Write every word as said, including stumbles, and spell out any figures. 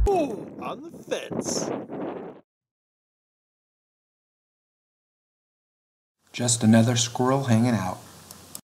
Ooh, on the fence. Just another squirrel hanging out.